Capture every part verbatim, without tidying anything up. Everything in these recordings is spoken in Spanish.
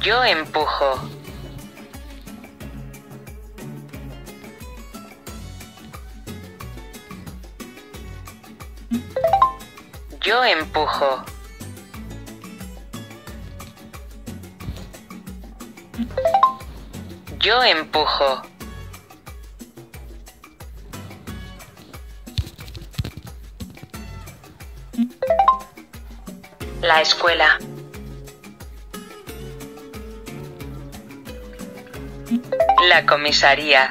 Yo empujo. Yo empujo. Yo empujo. La escuela. La comisaría.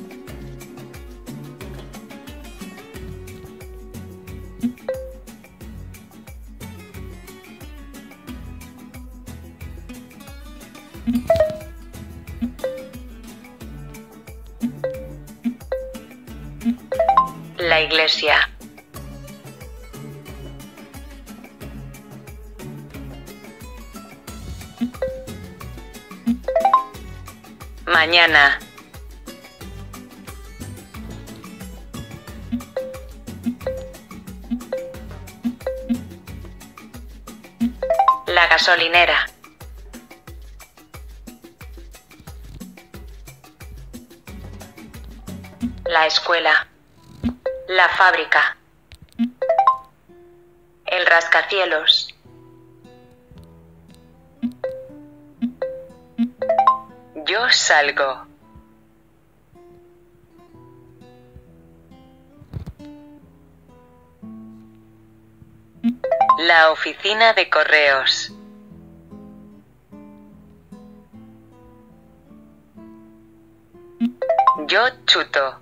La iglesia. Mañana. La gasolinera. La escuela. La fábrica. El rascacielos. Yo salgo. La oficina de correos. Yo chuto.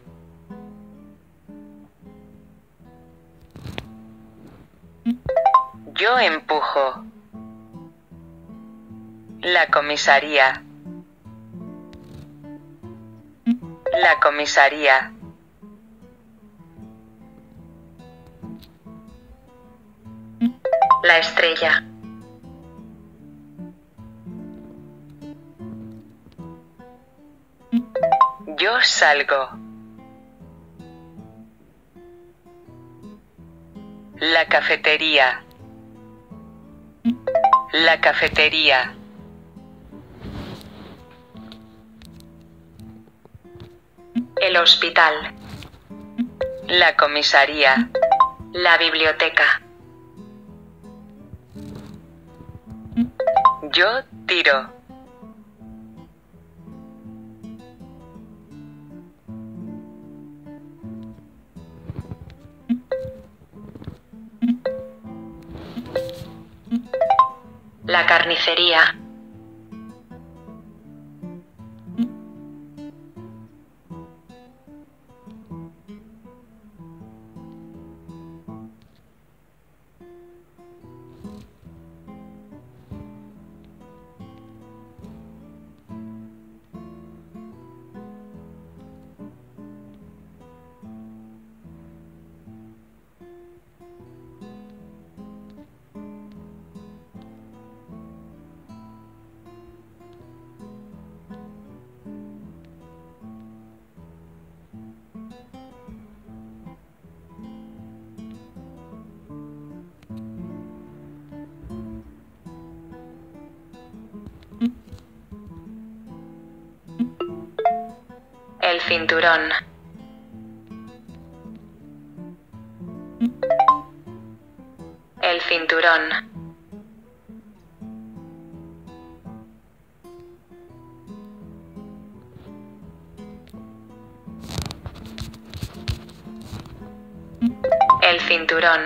Yo empujo. La comisaría. La comisaría. La estrella. Yo salgo. La cafetería. La cafetería. El hospital. La comisaría. La biblioteca. Yo tiro. La carnicería. El cinturón. El cinturón. El cinturón.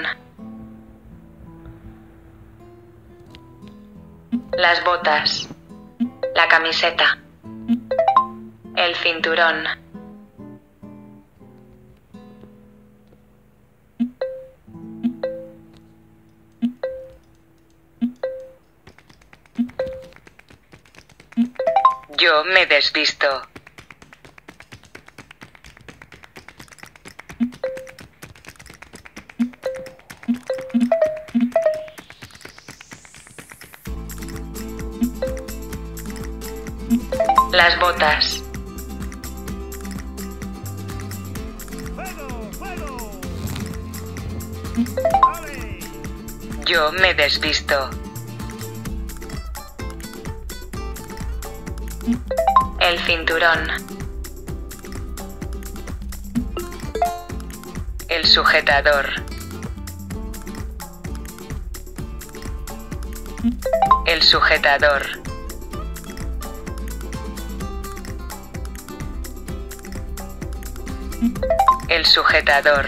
Las botas. La camiseta. El cinturón. Yo me desvisto. Las botas. ¡Fuego! ¡Fuego! ¡Ale! Yo me desvisto. El cinturón. El sujetador. El sujetador. El sujetador.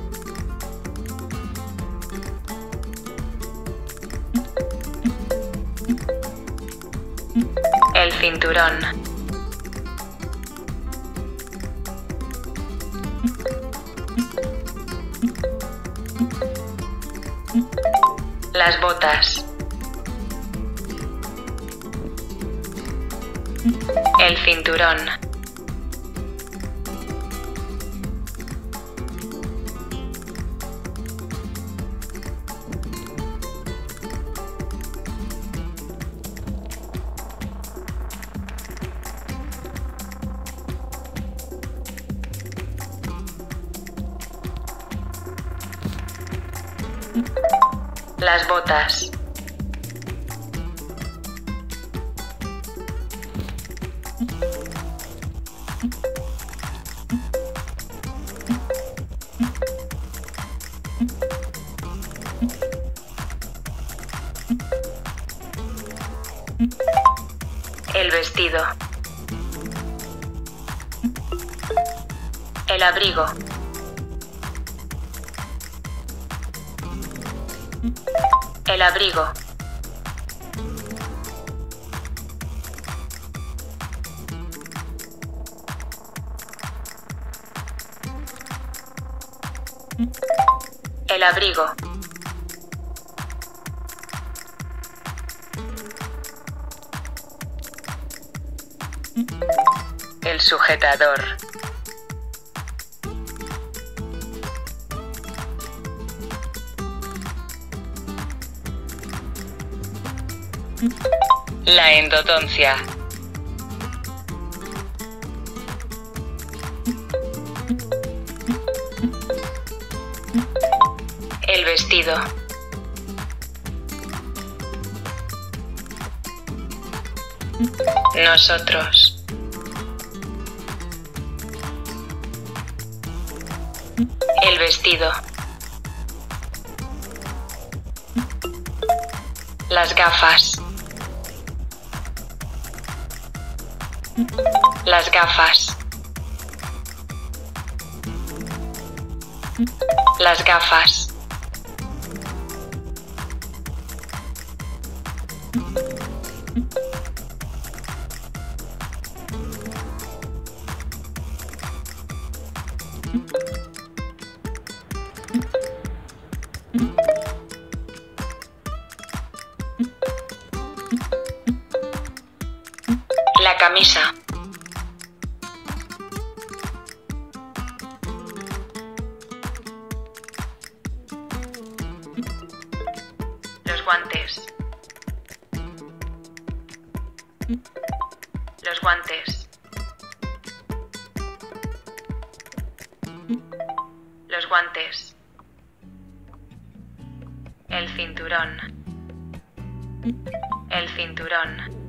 El cinturón. Las botas. El cinturón. Las botas. El vestido. El abrigo. El abrigo. El abrigo. El sujetador. La endodoncia. El vestido. Nosotros. El vestido. Las gafas. Las gafas. Las gafas. La camisa. Los guantes. Los guantes. Los guantes. El cinturón. El cinturón.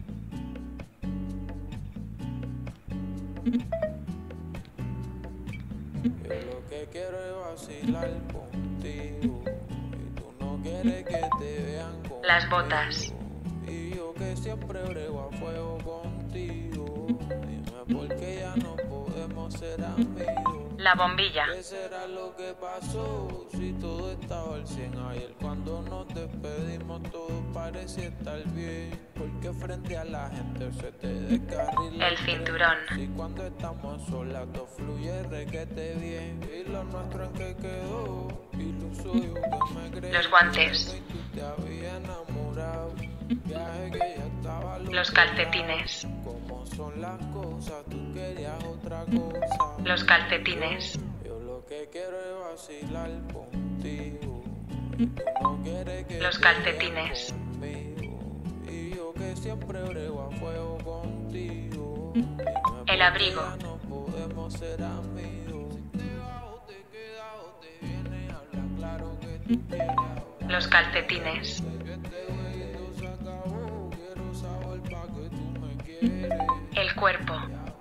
Yo lo que quiero es vacilar contigo y tú no quieres que te vean conmigo. Las botas. Y yo que siempre brego a fuego contigo. Dime por qué ya no podemos ser amigos. La bombilla. ¿Qué será lo que pasó? Si todo estaba al cien ayer cuando nos despedimos todo parecía estar bien. Porque frente a la gente se te descarrila El cinturón. Y cuando estamos solas todo fluye requete bien. Y lo nuestro en que quedó iluso yo que me creí. Los guantes. Y tú te habías enamorado. Viaje que ya estaba Los calcetines. Como son las cosas, tú querías otra cosa. Los calcetines. Yo lo que quiero es vacilar contigo. Y tú no quieres que Los te calcetines. vean conmigo. Y yo que siempre brego a fuego contigo. Dime por El qué abrigo. ya no podemos ser amigos. Si te vas o te quedas o te vienes, habla claro que tú quieres ahora. Los calcetines. Que este jueguito se acabó, quiero saber pa' que tú me quieres. El cuerpo,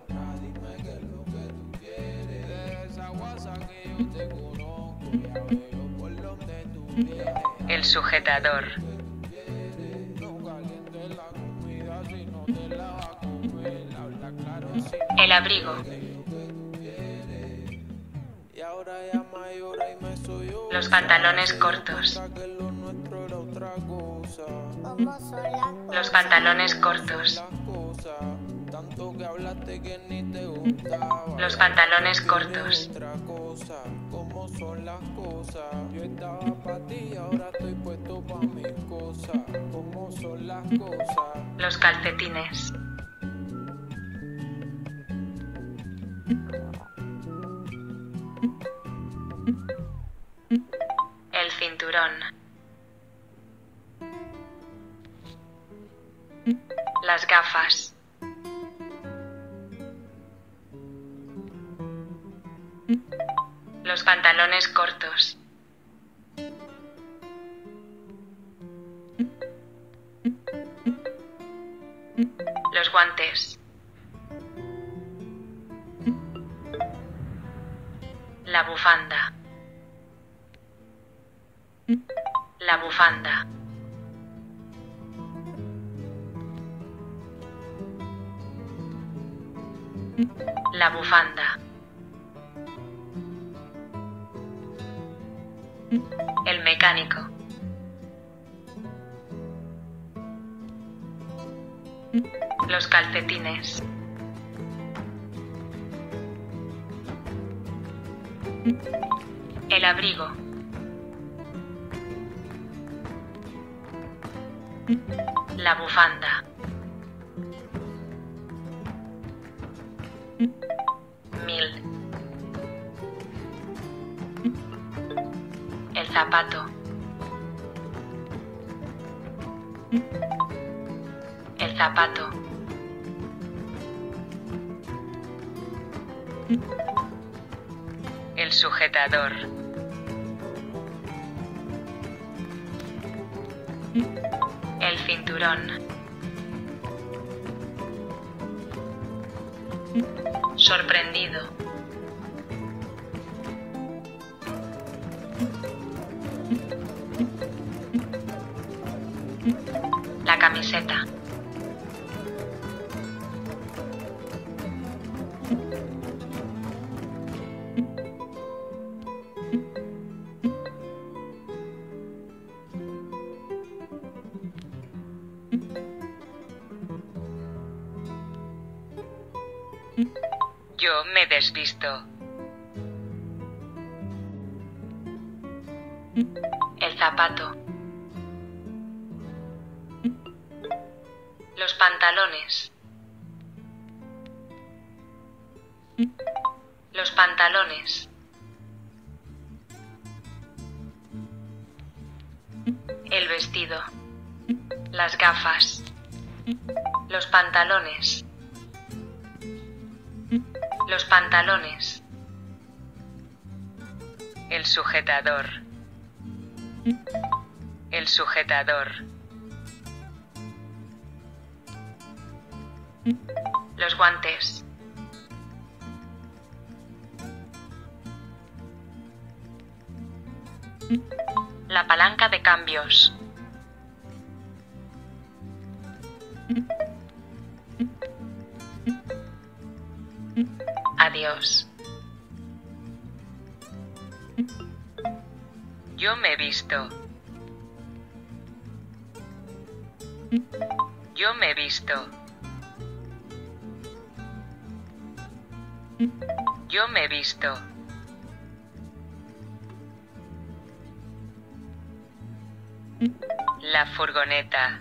el sujetador, el abrigo, los pantalones cortos, los pantalones cortos, los pantalones cortos, los calcetines, el cinturón, las gafas, los pantalones cortos, los guantes, la bufanda, la bufanda, la bufanda, el mecánico, los calcetines, el abrigo, la bufanda, mil, el zapato, el zapato, el sujetador, el cinturón, sorprendido, la camiseta, yo me desvisto, el zapato, los pantalones, los pantalones, el vestido, las gafas, los pantalones, los pantalones, el sujetador, el sujetador, los guantes, la palanca de cambios, adiós. Yo me visto. Yo me visto. Yo me visto. La furgoneta.